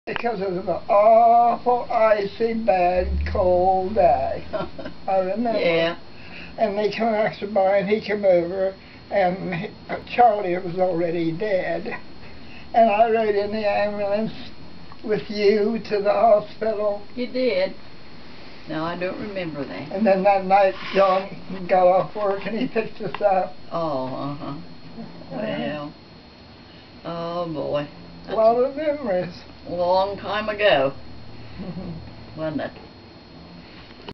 Because it was an awful, icy, bad, cold day. I remember. Yeah. And they come after by, and he came over, and Charlie was already dead. And I rode in the ambulance with you to the hospital. You did. No, I don't remember that. And then that night, John got off work, and he picked us up. Oh, uh-huh. Well, oh boy. A lot of memories. A long time ago, wasn't it?